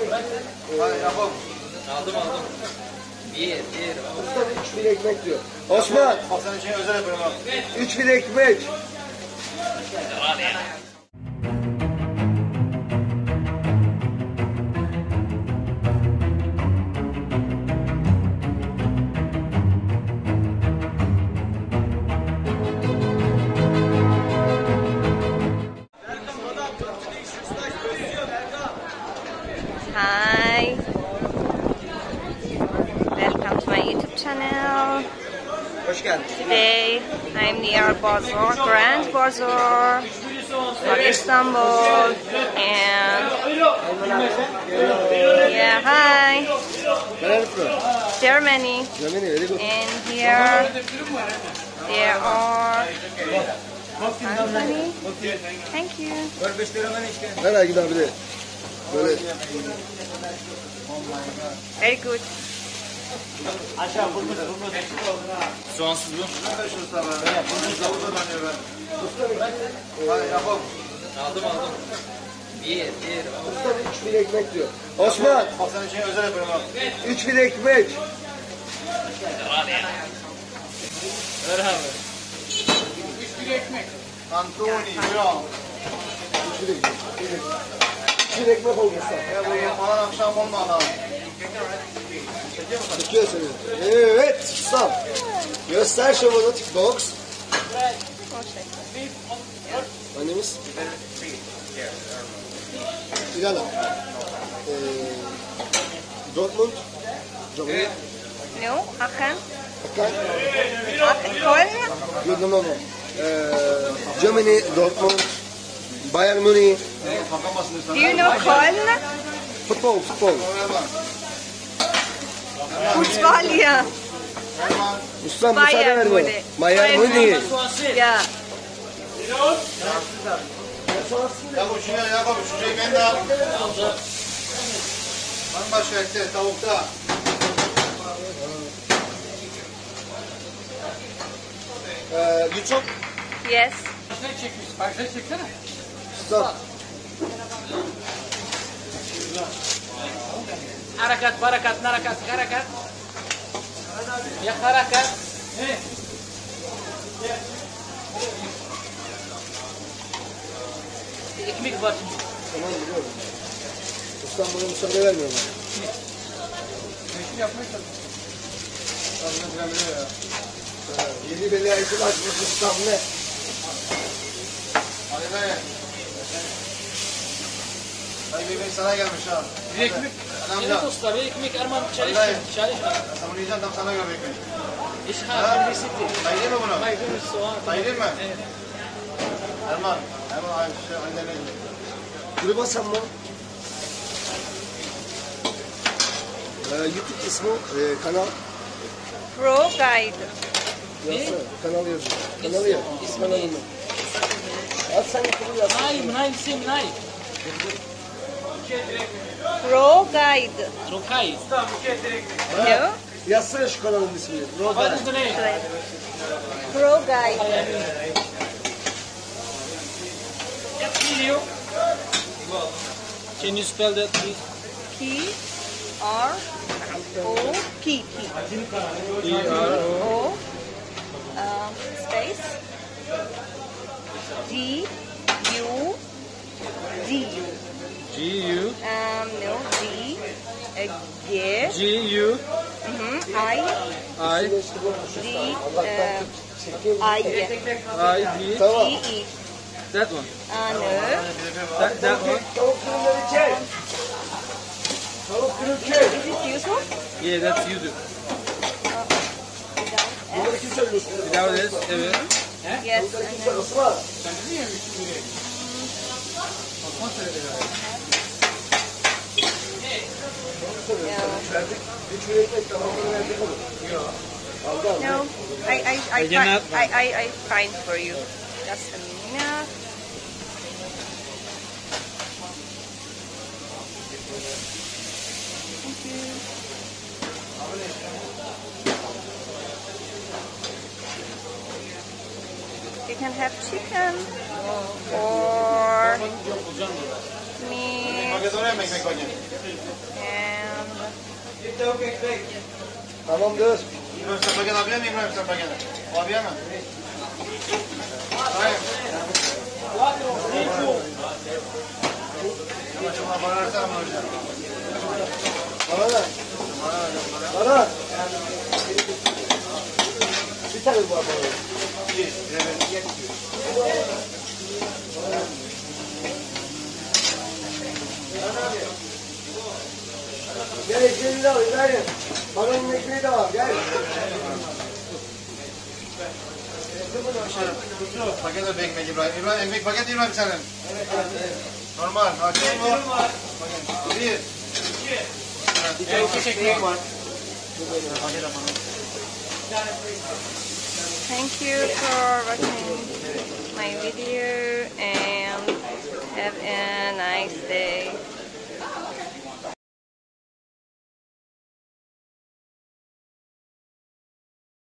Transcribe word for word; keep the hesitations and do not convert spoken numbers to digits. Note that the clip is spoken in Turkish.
Aldım aldım. Bir, bir. Usta üç bir ekmek diyor. Osman. Bak senin için özel yapıyorum abi. Üç bir ekmek. Hadi ya. Hi, welcome to my YouTube channel. Hoş geldin. Today I'm near Bazaar, Grand Bazaar of Istanbul, and yeah, hi, Where are you from? Germany. Germany, very good. And here there are Tantuni. Thank you. Nereye gidelim abi de? Böyle Very good. Aşağı bulmuş bulmuş. Soğansız bu. Bulmuş da burada dönüyor ben. Hadi yapalım. Aldım aldım. Bir, bir. usta üç bir ekmek diyor. Osman. Bak senin için özel yapıyorum abi. Üç bir ekmek. Hadi ya. Ver abi. Tantuni, buyurun. Üç bir ekmek. Üç bir ekmek olmuşsa. Ya bu falan akşam olmadı abi. Çekiyor seni. Evet ustam. Göster şovunu TikToks. Annemiz. İlana. Ee, Dortmund. Germany. No, Aachen. Hakan. Aachen. Köln. No, no, no. no. Ee, Germany, Dortmund. Bayern Münih. Do you know Köln? Futbol, futbol. Fußball, yeah. Ustam müsaade Bayern ver bana. Münih. Bayern Münih. Yeah. Ya bu şuraya ya bak şu şeyi ben de al. Var başka ette tavukta. Ee, YouTube. Yes. Ustam. Harakat, barakat, narakat, harakat. Ya harakat. Ekmek var şimdi. Tamam biliyorum. Ustam bana müsaade vermiyor bana. Meşhur yapmaya çalışıyorum. Tadını filan biliyor ya. Ee, Yeni belli ayıcı açmış ustam ne? Ali Bey. Ali Bey sana gelmiş ha. Bir ekmek. Evet usta, bir ekmek Erman çalış. Çalış. Sen bunu yiyeceksin tam sana göre ekmek. İş ha, bir siti. Sayılır mı bunu? Hayır, soğan. Sayılır mı? Evet. Erman. Erman aynı şey annene. Dur basam mı? Ee, YouTube ismi, e, kanal. Pro Guide. Yazsana, kanal yazıyor. Kanalı yaz. Kanalını. At sen YouTube'u yaz. Nein, nein, sim, nein. Pro Guide. Rokay. No? Yazsana şu kanalın ismini. What Robert. is the name? Pro Guide. Can you spell that please? P R O P P. E R O. O um, space G U D. G U. Um, no, D uh, G G U. mhm, I I. D uh, I I D. Tamam. E E. That one. Uh, no. That, that one. Tavuk kırımları çek. Tavuk kırım çek. Is it useful? Yeah, that's you do. Bunları kim söylüyorsun? Without this, evet. Yes. Bunları kim And söylüyor? Osman. Verdik. Üç bir ekmek tamamını verdik onu. Yok. Aldı aldı. no, I I I I cannot- find, I, I I find for you. Just a minute. Thank you. You can have chicken or meat Paket oraya mı ekmek paket? and Tamamdır. İbrahim sen paket abiye mi İbrahim sen paket? O abiye mi? Hayır. Ama şuna para versene mi hocam? Bana da. Bana. Bir tane bu arada. İyi. Evet. Gel ekmeğini de al İbrahim. Babanın ekmeği de al gel. Paket de bir ekmek İbrahim. İbrahim ekmek paket İbrahim senin. Evet. Normal. Açayım mı? Bir. İki. İki ekmek var. thank you for watching my video and have a nice day.